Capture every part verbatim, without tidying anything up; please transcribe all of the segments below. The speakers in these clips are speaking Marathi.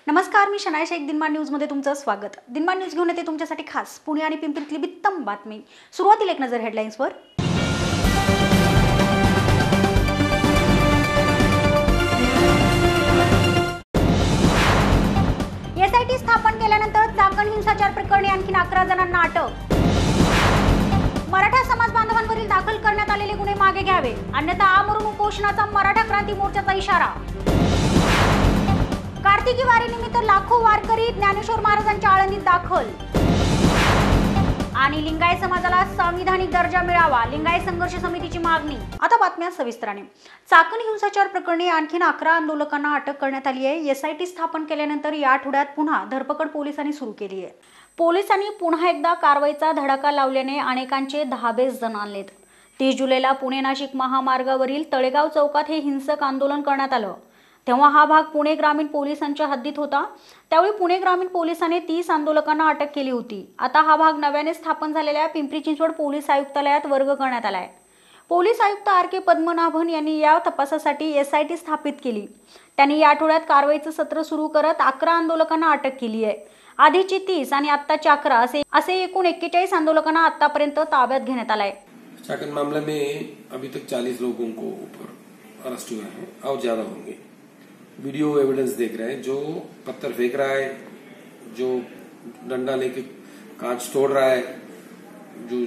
नमस्कार, मी शनाय शेख. दिनमान न्यूजमध्ये तुमचं स्वागत. दिनमान न्यूज घेऊन येते तुमच्यासाठी खास पुणे आणि पिंपरीतली बित्तम बातमी. सुरुवातीला एक नजर हेडलाईन्सवर. एसआयटी स्थापन केल्यानंतर चाकण हिंसाचार प्रकरणी आणखी अकरा जणांना अटक. मराठा समाज बांधवांवरील दाखल करण्यात आलेले गुन्हे मागे घ्यावे, अन्यथा आमरण उपोषणाचा मराठा क्रांती मोर्चाचा इशारा. कार्तिकी वारीनिमित्त लाखो वारकरी ज्ञानेश्वर महाराजांच्या आळंदीत दाखल. आणि लिंगायत समाजाला संविधानिक दर्जा मिळावा, लिंगायत संघर्ष समितीची मागणी. आता बातम्या सविस्तराने. चाकण हिंसाचार प्रकरणी आणखीन अकरा आंदोलकांना अटक करण्यात आली आहे. एसआयटी स्थापन केल्यानंतर या आठवड्यात पुन्हा धरपकड पोलिसांनी सुरू केली आहे. पोलिसांनी पुन्हा एकदा कारवाईचा धडाका लावल्याने अनेकांचे दहाबेस जण आणलेत. तीस जुलैला पुणे नाशिक महामार्गावरील तळेगाव चौकात हे हिंसक आंदोलन करण्यात आलं. तेव्हा हा भाग पुणे ग्रामीण पोलिसांच्या हद्दीत होता. त्यावेळी पुणे ग्रामीण पोलिसांनी तीस आंदोलकांना अटक केली होती. आता हा भाग नव्याने स्थापन झालेल्या पिंपरी चिंचवड पोलीस आयुक्तालयात वर्ग करण्यात आलाय. पोलीस आयुक्त आर के पद्मनाभन यांनी या तपासासाठी एसआयटी स्थापित केली. त्यांनी या आठवड्यात कारवाईचं सत्र सुरू करत अकरा आंदोलकांना अटक केली आहे. आधीची तीस आणि आत्ताची अकरा असे असे एकूण एक्केचाळीस आंदोलकांना आतापर्यंत ताब्यात घेण्यात आलाय. चाकण मामले में अभी तक चालीस लोगों को ऊपर अरेस्ट हुए हैं और ज्यादा होंगे. वीडियो एविडेंस देख रहे हैं, जो पत्थर फेंक रहा है, जो डंडा लेके कांच तोड़ रहा है, जो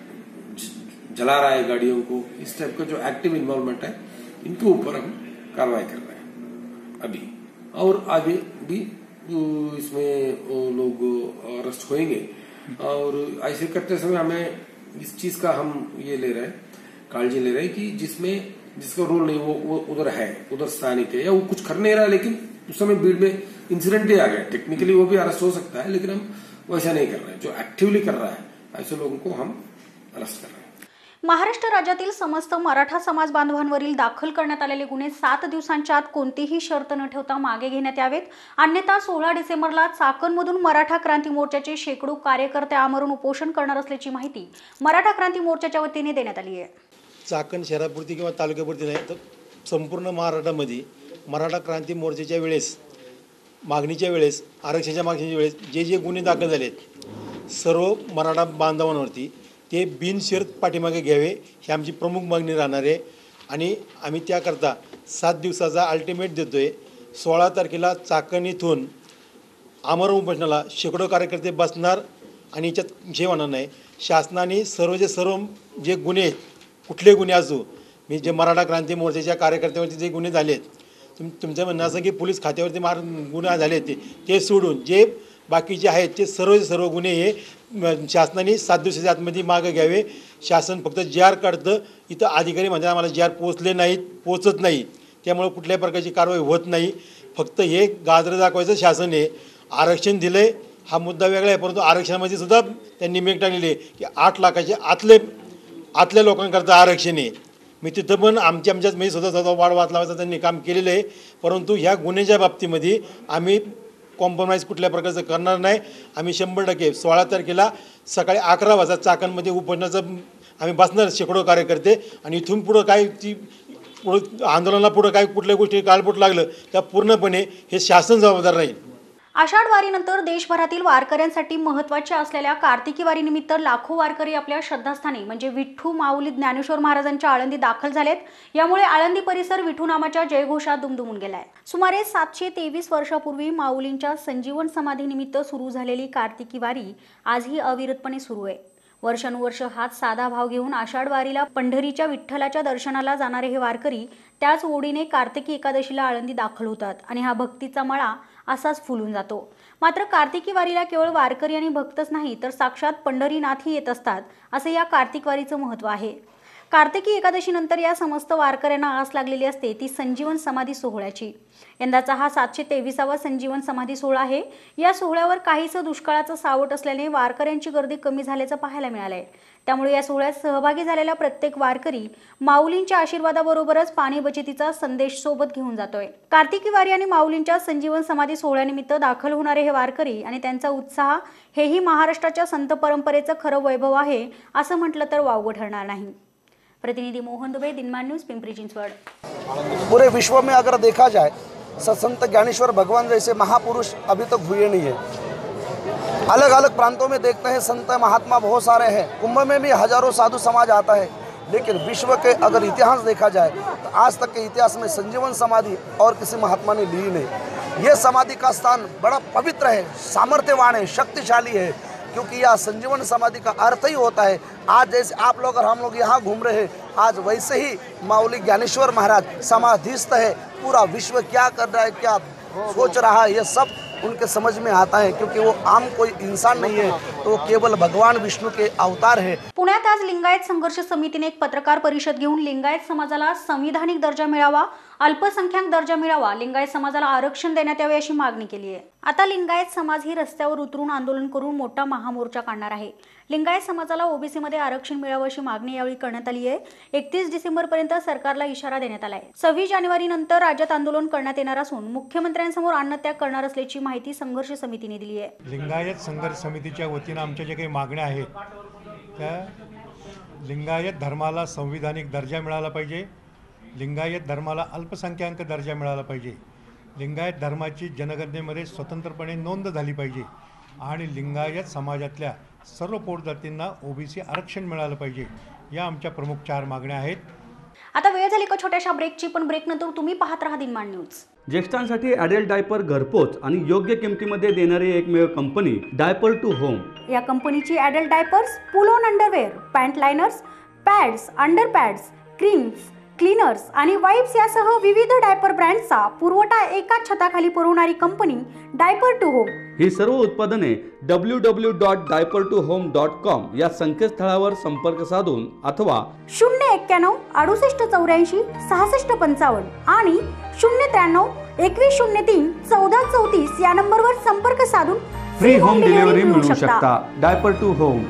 जला रहा है गाड़ियों को, इस टाइप का जो एक्टिव इन्वॉल्वमेंट है, इनके ऊपर हम कार्रवाई कर रहे हैं अभी. और आगे भी इसमें लोग अरेस्ट होंगे. और ऐसे करते समय हमें इस चीज का हम ये ले रहे हैं, काळजी ले रहे हैं कि जिसमें जिसका रोल नहीं वो वो उधर है, उधर स्थानिक है, या वो कुछ कर नहीं रहा, लेकिन उस समय भीड़ में इंसिडेंट ही आ गया. टेक्निकली वो भी अरेस्ट हो सकता है, लेकिन हम वैसा नहीं कर रहे हैं. जो एक्टिवली कर रहा है ऐसे लोगों को हम अरेस्ट कर रहे हैं. महाराष्ट्र राज्यातील समस्त मराठा समाज बांधवांवरील दाखल करण्यात आलेले गुन्हे सात दिवसांच्या आत कोणतीही शर्त न ठेवता मागे घेण्यात यावेत, अन्यथा सोळा डिसेंबरला चाकणमधून मराठा क्रांती मोर्चाचे शेकडो कार्यकर्ते आमरण उपोषण करणार असल्याची माहिती मराठा क्रांती मोर्चाच्या वतीने देण्यात आली आहे. चाकण शहरापुरती किंवा तालुक्यापुरती नाही तर संपूर्ण महाराष्ट्रामध्ये मराठा क्रांती मोर्चाच्या वेळेस मागणीच्या वेळेस आरक्षणाच्या मागणीच्या वेळेस जे जे गुन्हे दाखल झाले आहेत सर्व मराठा बांधवांवरती ते बिनशर्त पाठीमागे घ्यावे ही आमची प्रमुख मागणी राहणार आहे. आणि आम्ही त्याकरता सात दिवसाचा अल्टिमेट देतो आहे. सोळा तारखेला चाकण इथून आमरण उपोषणाला शेकडो कार्यकर्ते बसणार आणि याच्यात हे होणार नाही. शासनाने सर्व जे सर्व जे गुन्हे कुठले गुन्हे असो, मी जे मराठा क्रांती मोर्चाच्या कार्यकर्त्यांवरती जे गुन्हे झाले आहेत, तुम तुमचं म्हणणं असं की पोलीस खात्यावरती मार गुन्हे झाले ते ते सोडून जे बाकीचे आहेत ते सर्व सर्व गुन्हे हे शासनाने सात दिवसाच्या आतमध्ये मागं घ्यावे. शासन फक्त जी आर काढतं, इथं अधिकारी म्हणजे आम्हाला जी आर पोचले नाहीत, पोचत नाही, त्यामुळे कुठल्याही प्रकारची कारवाई होत नाही. फक्त हे गाजरं दाखवायचं शासन आहे. आरक्षण दिलं आहे हा मुद्दा वेगळा आहे, परंतु आरक्षणामध्ये सुद्धा त्यांनी मेक टाकलेली आहे की आठ लाखाचे आतले आतल्या लोकांकरता आरक्षण आहे. मी तिथं पण आमच्या आमच्याच मी स्वतः स्वतः वाढ वाच लावायचं त्यांनी काम केलेलं आहे. परंतु ह्या गुन्ह्याच्या बाबतीमध्ये आम्ही कॉम्प्रोमाइज कुठल्या प्रकारचं करणार नाही. आम्ही शंभर टक्के सोळा तारखेला सकाळी अकरा वाजता चाकणमध्ये उपोषणाचं आम्ही बसणार शेकडो कार्यकर्ते. आणि इथून पुढं काय ती पुढं आंदोलनाला पुढं काय कुठल्या गोष्टी काळपोट लागलं त्या पूर्णपणे हे शासन जबाबदार राहील. आषाढ वारीनंतर देशभरातील वारकऱ्यांसाठी महत्त्वाच्या असलेल्या कार्तिकी वारीनिमित्त लाखो वारकरी आपल्या श्रद्धास्थानी म्हणजे विठ्ठू माऊली ज्ञानेश्वर महाराजांच्या आळंदी दाखल झालेत. यामुळे आळंदी परिसर विठू नामाच्या जयघोषात दुमदुमून गेलाय. सुमारे सातशे तेवीस वर्षापूर्वी माऊलींच्या संजीवन समाधीनिमित्त सुरू झालेली कार्तिकी वारी आजही अविरतपणे सुरू आहे. वर्षानुवर्ष हाच साधा भाव घेऊन आषाढ वारीला पंढरीच्या विठ्ठलाच्या दर्शनाला जाणारे हे वारकरी त्याच ओढीने कार्तिकी एकादशीला आळंदी दाखल होतात आणि हा भक्तीचा मळा असाच फुलून जातो. मात्र कार्तिकी वारीला केवळ वारकरी आणि भक्तच नाही तर साक्षात पंढरीनाथही येत असतात, असे या कार्तिक वारीचं महत्त्व आहे. कार्तिकी एकादशीनंतर या समस्त वारकऱ्यांना आस लागलेली असते ती संजीवन समाधी सोहळ्याची. यंदाचा हा सातशे तेविसावा संजीवन समाधी सोहळा आहे. या सोहळ्यावर काहीसं दुष्काळाचं सावट असल्याने वारकऱ्यांची गर्दी कमी झाल्याचं पाहायला मिळालंय. त्यामुळे या सोहळ्यात सहभागी झालेला प्रत्येक वारकरी माऊलींच्या आशीर्वादाबरोबरच पाणी बचतीचा संदेश सोबत घेऊन जातोय. कार्तिकी वारी आणि माऊलींच्या संजीवन समाधी सोहळ्यानिमित्त दाखल होणारे हे वारकरी आणि त्यांचा उत्साह हेही महाराष्ट्राच्या संत परंपरेचं खरं वैभव आहे असं म्हटलं तर वावगं ठरणार नाही. प्रतिनिधि मोहन दुबे, दिनमान न्यूज, पिंपरी चिंचवड। पूरे विश्व में अगर देखा जाए संत ज्ञानेश्वर भगवान जैसे महापुरुष अभी तक हुए नहीं है। अलग अलग प्रांतों में देखते हैं संत महात्मा बहुत सारे हैं, कुंभ में भी हजारों साधु समाज आता है, लेकिन विश्व के अगर इतिहास देखा जाए तो आज तक के इतिहास में संजीवन समाधि और किसी महात्मा ने ली नहीं। ये समाधि का स्थान बड़ा पवित्र है, सामर्थ्यवान है, शक्तिशाली है, क्योंकि यह संजीवन समाधि का अर्थ ही होता है। आज जैसे आप लोग और हम लोग यहाँ घूम रहे हैं, आज वैसे ही माऊली ज्ञानेश्वर महाराज समाधिस्थ है। पूरा विश्व क्या कर रहा है, क्या सोच रहा है, यह सब उनके समझ में आता है, क्योंकि वो आम कोई इंसान नहीं है, तो वो केवल भगवान विष्णु के अवतार है। पुण्यात आज लिंगायत संघर्ष समितीने एक पत्रकार परिषद घेऊन लिंगायत समाजाला संविधानिक दर्जा मिळावा, अल्पसंख्याक दर्जा मिळावा, लिंगायत समाजाला आरक्षण देण्यात यावे अशी मागणी केली आहे। आता लिंगायत समाज ही रस्त्यावर उतरून आंदोलन करून मोठा महामोर्चा काढणार आहे। लिंगायत समाजाला ओबीसी मध्ये आरक्षण मिळावं अशी मागणी यावेळी करण्यात आली आहे। एकतीस डिसेंबर पर्यंत सरकारला इशारा देण्यात आला आहे। सव्वीस जानेवारी नंतर राज्यात आंदोलन करण्यात येणार असून मुख्यमंत्र्यांसमोर अन्नत्याग करणार असल्याची माहिती संघर्ष समितीने दिली आहे। लिंगायत संघर्ष समितीच्या वतीनं आमच्या जे काही मागण्या आहेत त्या लिंगायत धर्माला संविधानिक दर्जा मिळाला पाहिजे, लिंगायत धर्माला अल्पसंख्याक दर्जा मिळाला पाहिजे, लिंगायत धर्माची जनगणनेमध्ये स्वतंत्रपणे नोंद झाली पाहिजे आणि लिंगायत समाजातल्या सर्व पोटजातींना ओबीसी आरक्षण मिळालं पाहिजे, या आमच्या प्रमुख चार मागण्या आहेत। आता वेळ झाली का छोट्याशा ब्रेकची, पण ब्रेक नंतर तुम्ही पाहत राहा दिनमान न्यूज। ज्येष्ठांसाठी ॲडल्ट डायपर घरपोच आणि योग्य किमतीमध्ये देणारी एकमेव कंपनी डायपर टू होम। या कंपनीची adult diapers, pull on underwear, pant liners, pads, under pads, creams, cleaners आणि वाइप्स यासह विविध डायपर ब्रँड्सचा पुरवठा एका छताखाली पुरवणारी कंपनी डायपर टू होम। ही सर्व उत्पादने W W dot diaper to home dot com या संकेतस्थळावर संपर्क साधून अथवा शून्य एक्क्याण्णव अडुसष्ट चौऱ्याऐंशी सहासष्ट पंचावन्न आणि शून्य त्र्याण्णव एकवीस शून्य तीन चौदा चौतीस या नंबरवर संपर्क साधून फ्री होम डिलिव्हरी मिळू शकता। Diaper to home.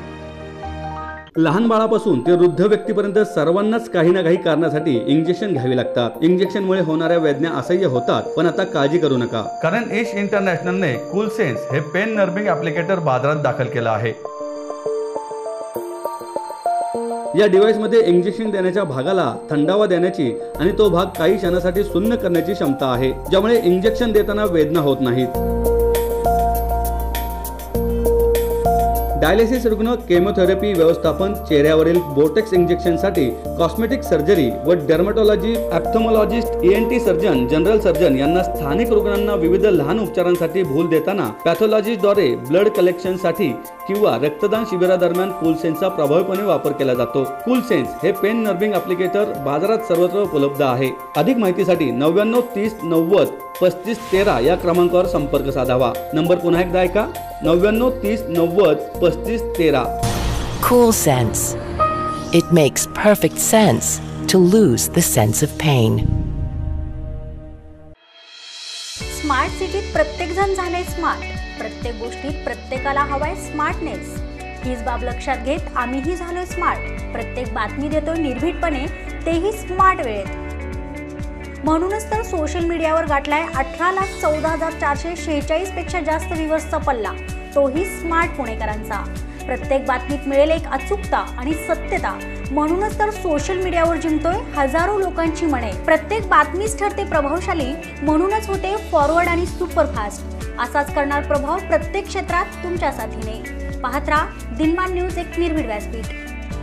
लहान बाळापासून ते वृद्ध व्यक्तीपर्यंत सर्वांनाच काही ना काही कारणासाठी इंजेक्शन घ्यावी लागतात। इंजेक्शनमुळे होणाऱ्या वेदना असह्य होतात, पण आता काळजी करू नका, कारण एश इंटरनॅशनलने कूल सेन्स हे पेन नर्विंग ॲप्लिकेटर बाजारात दाखल केलं आहे। या डिव्हाइसमध्ये इंजेक्शन देण्याच्या भागाला थंडावा देण्याची आणि तो भाग काही क्षणासाठी सुन्न करण्याची क्षमता आहे, ज्यामुळे इंजेक्शन देताना वेदना होत नाहीत। डायलिसिस रुग्ण, केमोथेरपी व्यवस्थापन, चेहऱ्यावरील बोटेक्स इंजेक्शनसाठी, कॉस्मेटिक सर्जरी व dermatology, ophthalmologist, ENT surgeon, general surgeon यांना स्थानिक रुग्णांना विविध लहान उपचारांसाठी भूल देताना पॅथॉलॉजिस्टद्वारे ब्लड कलेक्शनसाठी किंवा रक्तदान शिबिरादरम्यान कूलसेन्सचा प्रभावीपणे वापर केला जातो। कूलसेन्स हे पेन नर्विंग ॲप्लिकेटर बाजारात सर्वत्र उपलब्ध आहे। अधिक माहितीसाठी नव्याण्णव तीस नव्वद पस्तीस तेरा या क्रमांकावर संपर्क साधावा। नंबर पुन्हा एकदा ऐका, नव्याण्णव तीस नव्वद पस्तीस तेरा। Cool Sense. It makes perfect sense to lose the sense of pain. Smart सिटीत प्रत्येक जण झाले स्मार्ट, प्रत्येक गोष्टीत प्रत्येकाला हवाय स्मार्टनेस। हीच बाब लक्षात घेत आम्हीही झालोय स्मार्ट, प्रत्येक बातमी देतोय निर्भीडपणे, तेही स्मार्ट वेळेत। म्हणूनच तर सोशल मीडियावर गाठलाय अठरा लाख चौदा हजार चारशे शेहेचाळीस पेक्षा जास्त व्ह्यूअर्सचा पल्ला, तोही स्मार्ट पुणेकरांचा। प्रत्येक बातमीत मिळेल एक अचूकता आणि सत्यता, म्हणूनच तर सोशल मीडियावर जिंकतोय हजारो लोकांची मने। प्रत्येक बातमीच ठरते प्रभावशाली, म्हणूनच होते फॉरवर्ड आणि सुपरफास्ट। असाच करणार प्रभाव प्रत्येक क्षेत्रात तुमच्या साथीने। पाहत राहा दिनमान न्यूज, एक निर्भीड व्यासपीठ।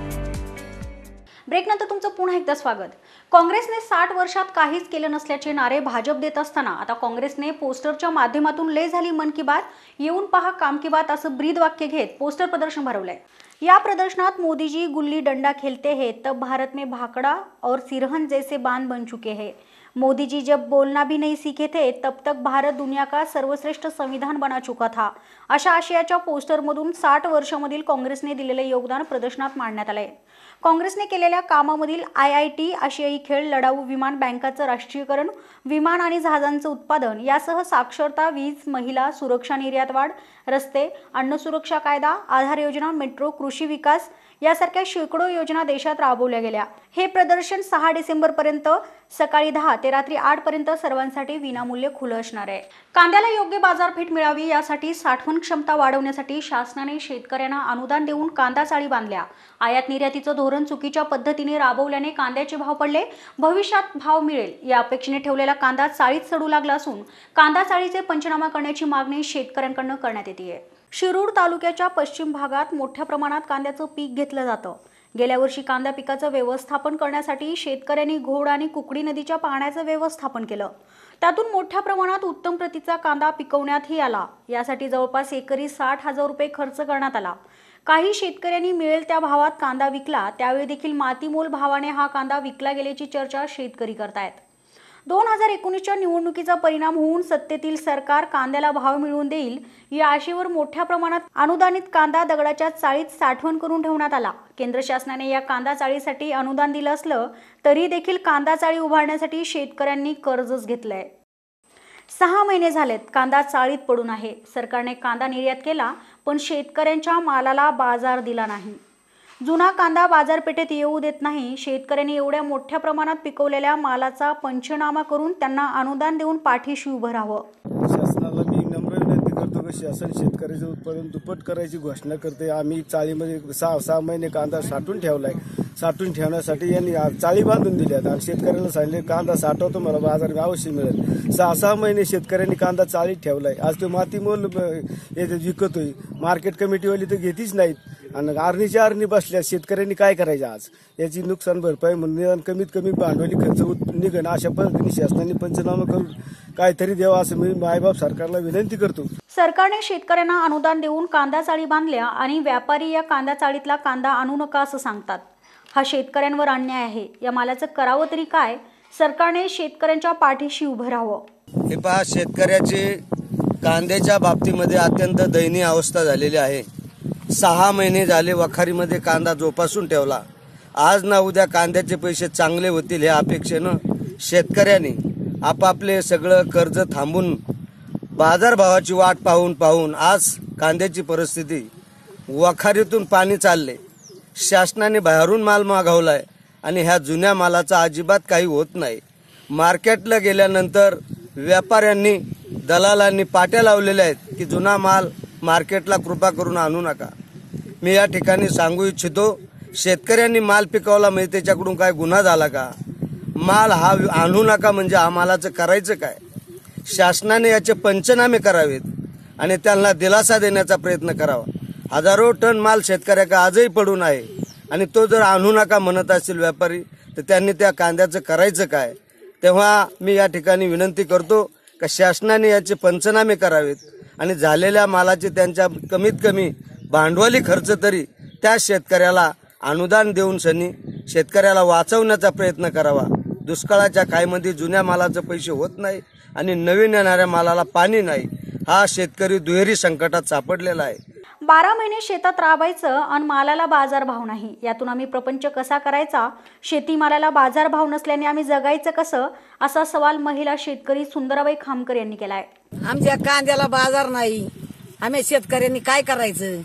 ब्रेक नंतर तुमचं पुन्हा एकदा स्वागत। काँग्रेसने साठ वर्षात काहीच केलं नसल्याचे नारे भाजप देत असताना आता काँग्रेसने पोस्टरच्या माध्यमातून ले झाली मन की बात, येऊन पहा काम की बात असं ब्रीद वाक्य घेत पोस्टर प्रदर्शन भरवलंय। या प्रदर्शनात मोदीजी गुल्ली डंडा खेलते हैं तब भारत में भाखड़ा और सिरहन जैसे बांध बन चुके हैं। मोदी जी जब बोलना भी नहीं सीखे थे तब तक भारत दुनिया का सर्वश्रेष्ठ संविधान बना चुका था। अशा आशयाच्या पोस्टरमधून साठ वर्षामधील काँग्रेसने दिलेले योगदान प्रदर्शनात मांडण्यात आले। काँग्रेसने केलेल्या कामामधील आय आय टी, आशियाई खेळ, लढाऊ विमान बँकाचं राष्ट्रीयकरण, विमान आणि जहाजांचं उत्पादन यासह साक्षरता, वीज, महिला सुरक्षा, निर्यात वाढ, रस्ते, अन्न सुरक्षा कायदा, आधार योजना, मेट्रो, कृषी विकास यासारख्या शेकडो योजना देशात राबवल्या गेल्या। हे प्रदर्शन सहा डिसेंबर पर्यंत सकाळी दहा ते रात्री आठ पर्यंत सर्वांसाठी विनामूल्य खुलं असणार आहे। कांद्याला योग्य बाजारपेठ मिळावी यासाठी साठवण क्षमता वाढवण्यासाठी शासनाने शेतकऱ्यांना अनुदान देऊन कांदा चाळी बांधल्या। आयात निर्यातीचं धोरण धोरण चुकीच्या पद्धतीने राबवल्याने कांद्याचे भाव पडले. भविष्यात भाव मिळेल या अपेक्षेने ठेवलेला कांदा चाळीत सडू लागला असून कांदा चाळीचे पंचनामा करण्याची मागणी शेतकऱ्यांकडून करण्यात येते. शिरूर तालुक्याच्या पश्चिम भागात मोठ्या प्रमाणात कांद्याचं पीक घेतलं जातं. गेल्या वर्षी कांदा पिकाचं व्यवस्थापन करण्यासाठी शेतकऱ्यांनी घोड आणि कुकडी नदीच्या पाण्याचं व्यवस्थापन केलं. त्यातून मोठ्या प्रमाणात उत्तम प्रतीचा कांदा पिकवण्यातही आला. यासाठी जवळपास एकरी साठ हजार रुपये खर्च करण्यात आला. काही शेतकऱ्यांनी मिळेल त्या भावात कांदा विकला. त्यावेळी देखील मातीमोल भावाने हा कांदा विकला गेल्याची चर्चा शेतकरी करतायत. दोन हजार एकोणीसच्या निवडणुकीचा परिणाम होऊन सत्तेतील सरकार कांद्याला भाव मिळवून देईल या आशेवर मोठ्या प्रमाणात अनुदानित कांदा दगडाच्या चाळीत साठवण करून ठेवण्यात आला. केंद्र शासनाने या कांदा चाळीसाठी अनुदान दिलं असलं तरी देखील कांदा चाळी उभारण्यासाठी शेतकऱ्यांनी कर्जच घेतलंय. सहा महिने झालेत कांदा चाळीत पडून आहे. सरकारने कांदा निर्यात केला पण शेतकऱ्यांच्या मालाला बाजार दिला नाही. जुना कांदा बाजारपेठेत येऊ देत नाही. शेतकऱ्यांनी एवढ्या मोठ्या प्रमाणात पिकवलेल्या मालाचा पंचनामा करून त्यांना अनुदान देऊन पाठीशी उभं राहावं. शासनाला मी नम्र विनंती करतो की शासन शेतकऱ्याचं उत्पादन दुप्पट करायची घोषणा करते. आम्ही चाळीमध्ये सहा सहा महिने कांदा साठवून ठेवलाय. साठवून ठेवण्यासाठी यांनी चाळी बांधून दिल्यात आणि शेतकऱ्याला सांगितले कांदा साठवतो मला बाजार अवश्य मिळेल. सहा सहा महिने शेतकऱ्यांनी कांदा चाळीत ठेवलाय. आज तो मातीमोल विकतोय. मार्केट कमिटीवाली तर घेतीच नाहीत आणि आरणीच्या आरणी बसल्या. शेतकऱ्यांनी काय करायचं आज याची नुकसान भरपाई म्हणून कमीत कमी भांडवली खर्च निघण अशा पद्धतीने शासनाने पंचनामा करून काहीतरी द्यावा असं मी मायबाप सरकारला विनंती करतो. सरकारने शेतकऱ्यांना अनुदान देऊन कांदा चाळी बांधल्या आणि व्यापारी या कांदा चाळीतला कांदा आणू नका असं सांगतात. हा शेतकऱ्यांवर अन्याय आहे. या मालाचं करावं तरी काय? सरकारने शेतकऱ्यांच्या पाठीशी उभं राहावं. हे पहा, शेतकऱ्याची कांद्याच्या बाबतीमध्ये अत्यंत दयनीय अवस्था झालेली आहे. सहा महिने झाले वखारीमध्ये कांदा जोपासून ठेवला. आज ना उद्या कांद्याचे पैसे चांगले होतील या अपेक्षेनं शेतकऱ्यांनी आपापले सगळं कर्ज थांबून बाजारभावाची वाट पाहून पाहून आज कांद्याची परिस्थिती वखारीतून पाणी चालले. शासनाने बाहेरून माल मागवलाय आणि ह्या जुन्या मालाचा अजिबात काही होत नाही. मार्केटला गेल्यानंतर व्यापाऱ्यांनी दलालांनी पाट्या लावलेल्या आहेत की जुना माल मार्केटला कृपा करून आणू नका. मी या ठिकाणी सांगू इच्छितो, शेतकऱ्यांनी माल पिकवला म्हणजे त्याच्याकडून काय गुन्हा झाला का? माल हा आणू नका म्हणजे हा मालाचं करायचं काय? शासनाने याचे पंचनामे करावेत आणि त्यांना दिलासा देण्याचा प्रयत्न करावा. हजारो टन माल शेतकऱ्याकडे आजही पडून आहे आणि तो जर आणू नका म्हणत असतील व्यापारी तर त्यांनी त्या कांद्याचं करायचं काय? तेव्हा मी या ठिकाणी विनंती करतो की शासनाने याचे पंचनामे करावेत आणि झालेल्या मालाचे त्यांच्या कमीत कमी भांडवली खर्च तरी त्या शेतकऱ्याला अनुदान देऊन सनी शेतकऱ्याला वाचवण्याचा प्रयत्न करावा. दुष्काळाच्या काळामध्ये जुन्या मालाचे पैसे होत नाही आणि नवीन येणाऱ्या मालाला पाणी नाही. हा शेतकरी दुहेरी संकटात सापडलेला आहे. बारा महिने शेतात राबायचं आणि मालाला बाजारभाव नाही. यातून आम्ही प्रपंच कसा करायचा? शेतीमालाला बाजारभाव नसल्याने आम्ही जगायचं कसं? असा सवाल महिला शेतकरी सुंदराबाई खामकर यांनी केलाय. आमच्या कांद्याला बाजार नाही. आम्ही शेतकऱ्यांनी काय करायचं?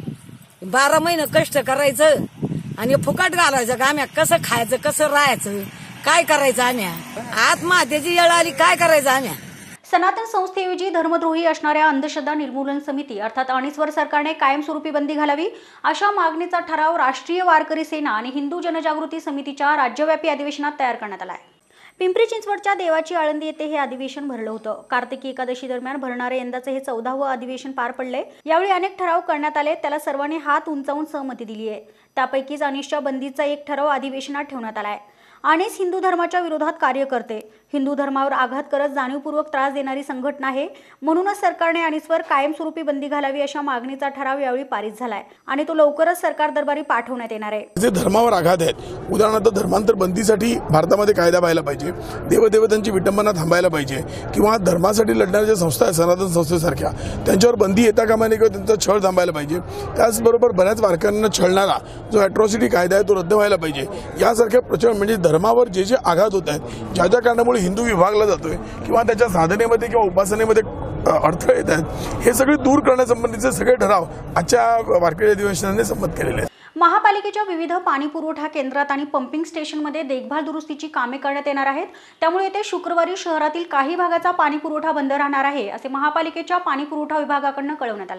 बारा महिने कष्ट करायचं आणि फुकट घालायचं का? आम्ही कसं खायचं, कसं राहायचं, काय करायचं? आम्ही आत्महत्येची वेळ आली काय करायचं? आम्ही सनातन संस्थेऐवजी धर्मद्रोही असणाऱ्या अंधश्रद्धा निर्मूलन समिती अर्थात अणीसवर सरकारने कायमस्वरूपी बंदी घालावी अशा मागणीचा ठराव राष्ट्रीय वारकरी सेना आणि हिंदू जनजागृती समितीच्या राज्यव्यापी अधिवेशनात तयार करण्यात आला आहे. पिंपरी चिंचवडच्या देवाची आळंदी येथे हे अधिवेशन भरलं होतं. कार्तिकी एकादशी दरम्यान भरणारे यंदाचे हे चौदावं अधिवेशन पार पडले. यावेळी अनेक ठराव करण्यात आले. त्याला सर्वांनी हात उंचावून सहमती दिली आहे. त्यापैकीच अनिसच्या बंदीचा एक ठराव अधिवेशनात ठेवण्यात आला आहे. अनीस हिंदू धर्माच्या विरोधात कार्य करते. हिंदू धर्मावर आघात करत जाणीवपूर्वक त्रास देणारी संघटना आहे. म्हणूनच सरकारने अनीसवर कायमस्वरूपी बंदी घालावी अशा मागणीचा ठराव यावेळी पारित झालाय आणि तो लवकरच सरकार दरबारी पाठवण्यात येणार आहे. जे धर्मावर आघात आहेत, उदाहरणार्थ धर्मांतर बंदीसाठी भारतामध्ये कायदा व्हायला पाहिजे. देवदेवतांची विटंबना थांबायला पाहिजे किंवा धर्मासाठी लढणाऱ्या ज्या संस्था आहेत सनातन संस्थेसारख्या त्यांच्यावर बंदी येता कामा नये किंवा त्यांचा छळ थांबायला पाहिजे. त्याचबरोबर बऱ्याच वारकऱ्यांना छळणारा जो अॅट्रॉसिटी कायदा आहे तो रद्द व्हायला पाहिजे. यासारख्या प्रचंड म्हणजे धर्मावर जे जे आघात होत आहेत, ज्या ज्या कारणामुळे हिंदू विभागला जातोय किंवा त्याच्या साधनेमध्ये किंवा उपासनेमध्ये अडथळे येत आहेत, हे सगळे दूर करण्यासंबंधीचे सगळे ठराव आजच्या वारकरी अधिवेशनाने संमत केलेले आहेत. महापालिकेच्या विविध पाणी पुरवठा केंद्रात आणि पंपिंग स्टेशनमध्ये देखभाल दुरुस्तीची कामे करण्यात येणार आहेत. त्यामुळे येथे शुक्रवारी शहरातील काही भागाचा पाणी पुरवठा बंद राहणार आहे असे महापालिकेच्या पाणी पुरवठा विभागाकडून कळवण्यात आले.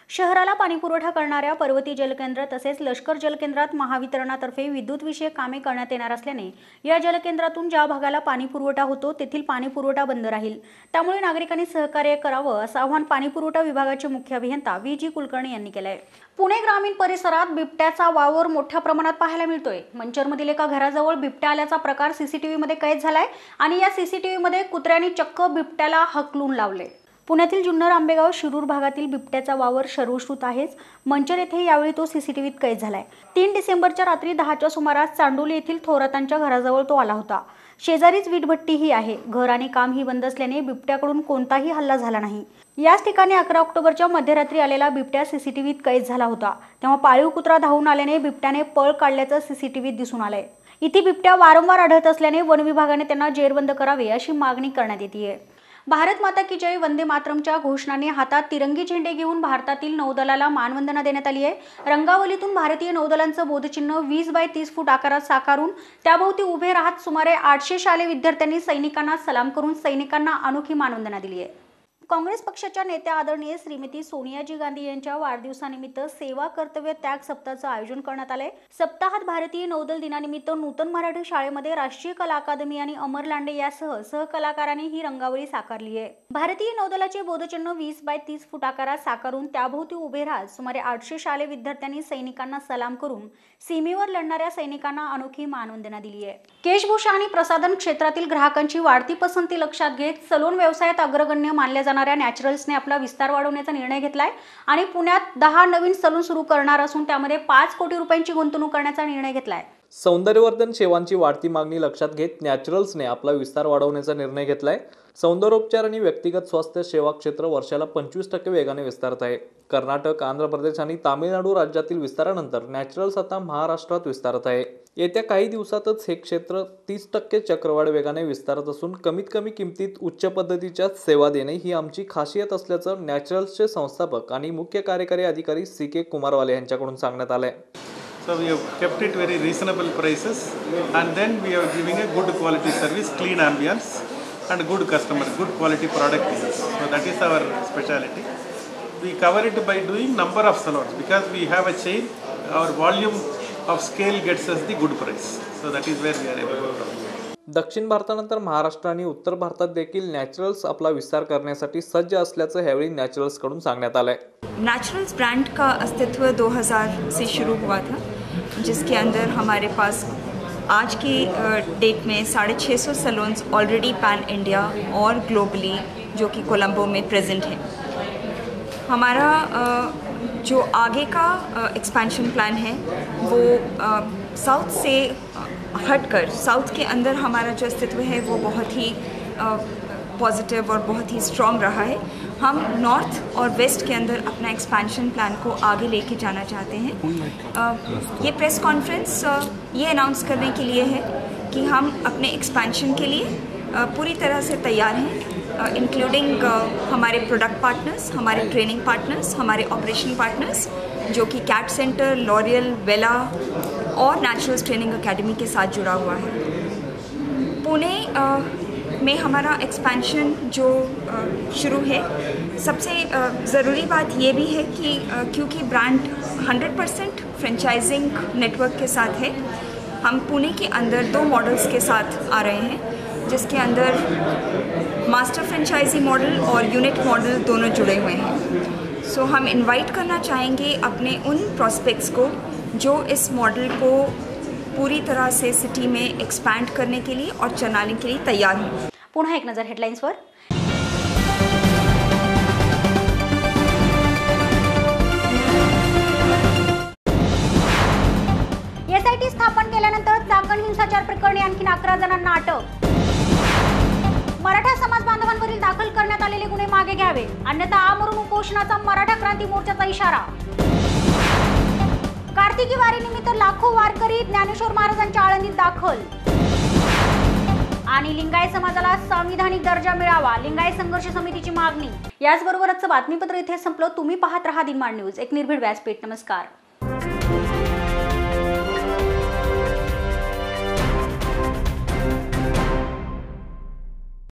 शहराला पाणीपुरवठा करणाऱ्या पर्वती जलकेंद्र तसेच लष्कर जलकेंद्रात महावितरणातर्फे विद्युत विषयक कामे करण्यात येणार असल्याने या जलकेंद्रातून ज्या भागाला पाणीपुरवठा होतो तेथील पाणीपुरवठा बंद राहील। त्यामुळे नागरिकांनी सहकार्य करावं असं आवाहन पाणीपुरवठा विभागाचे मुख्य अभियंता व्ही जी कुलकर्णी यांनी केलं आहे। पुणे ग्रामीण परिसरात बिबट्याचा वावर मोठ्या प्रमाणात पाहायला मिळतोय। मंचरमधील एका घराजवळ बिबट्या आल्याचा प्रकार सीसीटीव्हीमध्ये कैद झालाय आणि या सीसीटीव्हीमध्ये कुत्र्यांनी चक्क बिबट्याला हकलून लावले। पुण्यातील जुन्नर आंबेगाव शिरूर भागातील बिबट्याचा वावर सर्वश्रुत आहेच। मंचर येथे यावेळी तो सीसीटीव्हीत कैद झालाय। तीन डिसेंबरच्या रात्री दहाच्या सुमारास चांडोली येथील थोरातांच्या घराजवळ तो आला होता। शेजारीच वीटभट्टीही आहे। घर आणि कामही बंद असल्याने बिबट्याकडून कोणताही हल्ला झाला नाही। याच ठिकाणी अकरा ऑक्टोबरच्या मध्यरात्री आलेला बिबट्या सीसीटीव्हीत कैद झाला होता। तेव्हा पाळीव कुत्रा धावून आल्याने बिबट्याने पळ काढल्याचं सीसीटीव्हीत दिसून आलंय। इथे बिबट्या वारंवार आढळत असल्याने वन विभागाने त्यांना जेरबंद करावे अशी मागणी करण्यात येते। भारत माता की जय वंदे मातरमच्या घोषणाने हातात तिरंगी झेंडे घेऊन भारतातील नौदलाला मानवंदना देण्यात आली आहे। रंगावलीतून भारतीय नौदलांचं बोधचिन्ह वीस बाय तीस फूट आकारात साकारून त्याभोवती उभे राहत सुमारे आठशे शालेय विद्यार्थ्यांनी सैनिकांना सलाम करून सैनिकांना अनोखी मानवंदना दिली आहे। काँग्रेस पक्षाच्या नेत्या आदरणीय श्रीमती सोनियाजी गांधी यांच्या वाढदिवसानिमित्त सेवा कर्तव्य त्याग सप्ताहाचं आयोजन करण्यात आलंय। सप्ताहात भारतीय नौदल दिनानिमित्त नूतन मराठी शाळेमध्ये राष्ट्रीय कला अकादमी आणि अमर लांडे यासह सहकलाकारांनी ही रंगावळी साकारली आहे। भारतीय नौदलाचे बोधचिन्ह वीस बाय तीस फूट आकारात साकारून त्याभोवती उभे राहत सुमारे आठशे शालेय विद्यार्थ्यांनी सैनिकांना सलाम करून सीमेवर लढणाऱ्या सैनिकांना अनोखी मानवंदना दिली आहे। केशभूषा आणि प्रसाधन क्षेत्रातील ग्राहकांची वाढती पसंती लक्षात घेत सलोन व्यवसायात अग्रगण्य मानल्या जाणाऱ्या नॅचरल्सने आपला विस्तार वाढवण्याचा निर्णय घेतलाय आणि पुण्यात दहा नवीन सलून सुरू करणार असून त्यामध्ये पाच कोटी रुपयांची गुंतवणूक करण्याचा निर्णय घेतलाय। सौंदर्यवर्धन सेवांची वाढती मागणी लक्षात घेत नॅचरल्सने आपला विस्तार वाढवण्याचा निर्णय घेतलाय। सौंदर्योपचार आणि व्यक्तिगत स्वास्थ्य सेवा क्षेत्र वर्षाला पंचवीस टक्के वेगाने विस्तारत आहे। कर्नाटक, आंध्र प्रदेश आणि तामिळनाडू राज्यातील विस्तारानंतर नॅचरल्स आता महाराष्ट्रात विस्तारत आहे। येत्या काही दिवसातच हे क्षेत्र तीस टक्के चक्रवाढ वेगाने विस्तारत असून कमीत कमी किमतीत उच्च पद्धतीच्या सेवा देणे ही आमची खासियत असल्याचं नॅचरल्सचे संस्थापक आणि मुख्य कार्यकारी अधिकारी सी के कुमारवाले यांच्याकडून सांगण्यात आले। So we have kept it very reasonable prices, and then we are giving a good quality service, clean ambience, and good customer, good quality product. So that is our specialty. We cover it by doing number of salons because we have a chain. Our volume of scale gets us the good price. So that is where we are able to cover. दक्षिण भारतानंतर महाराष्ट्र आणि उत्तर भारतात देखील नॅचरल्स आपला विस्तार करण्यासाठी सज्ज असल्याचं ह्यावेळी नॅचरल्स कडून सांगण्यात आलंय। नैचुरल्स ब्रांड का अस्तित्व दो हज़ार से शुरू हुआ था, जिसके अंदर हमारे पास आज की डेट में साढ़े छः सौ सैलून्स ऑलरेडी पैन इंडिया और ग्लोबली जो कि कोलंबो में प्रेजेंट है। हमारा जो आगे का एक्सपेंशन प्लान है वो साउथ से हटकर साउथ के अंदर हमारा जो अस्तित्व है वो बहुत ही पॉजिटिव और बहुत ही स्ट्रॉन्ग रहा है। हम नॉर्थ और वेस्ट के अंदर अपना एक्सपेंशन प्लान को आगे लेके जाना चाहते हैं। ये प्रेस कॉन्फ्रेंस ये अनाउंस करने के लिए है कि हम अपने एक्सपेंशन के लिए पूरी तरह से तैयार हैं, इंक्लूडिंग हमारे प्रोडक्ट पार्टनर्स, हमारे ट्रेनिंग पार्टनर्स, हमारे ऑपरेशन पार्टनर्स जो कि कैट सेंटर, लॉरियल, वेला और नैचुरल्स ट्रेनिंग एकेडमी के साथ जुड़ा हुआ है। पुणे में हमारा एक्सपेंशन जो शुरू है, सबसे ज़रूरी बात ये भी है कि क्योंकि brand hundred percent franchising network के साथ है, हम पुणे के अंदर दो मॉडल्स के साथ आ रहे हैं, जिसके अंदर मास्टर फ्रेंचाइजी मॉडल और यूनिट मॉडल दोनों जुड़े हुए हैं। सो so, हम इनवाइट करना चाहेंगे अपने उन प्रॉस्पेक्ट्स को जो इस मॉडल को पूरी तरह से सिटी में एक्सपैंड करने के लिए और चलाने के लिए तैयार हैं। पुन्हा एक नजर हेडलाइन्सवर। एसआयटी स्थापन केल्यानंतर चाकण हिंसाचार प्रकरणी आणखी अकरा जणांना अटक। मराठा समाज बांधवांवरील दाखल करण्यात आलेले गुन्हे मागे घ्यावे, अन्यथा आमरण उपोषणाचा मराठा क्रांती मोर्चाचा इशारा। कार्तिकी वारीनिमित्त लाखो वारकरी ज्ञानेश्वर महाराजांच्या आळंदीत दाखल। आणि लिंगायत समाजाला संविधानिक दर्जा मिळावा, लिंगायत संघर्ष समितीची मागणी। याचबरोबरच बातमीपत्र इथे संपलं। तुम्ही पाहत रहा दिनमान न्यूज, एक निर्भीड व्यासपीठ। नमस्कार।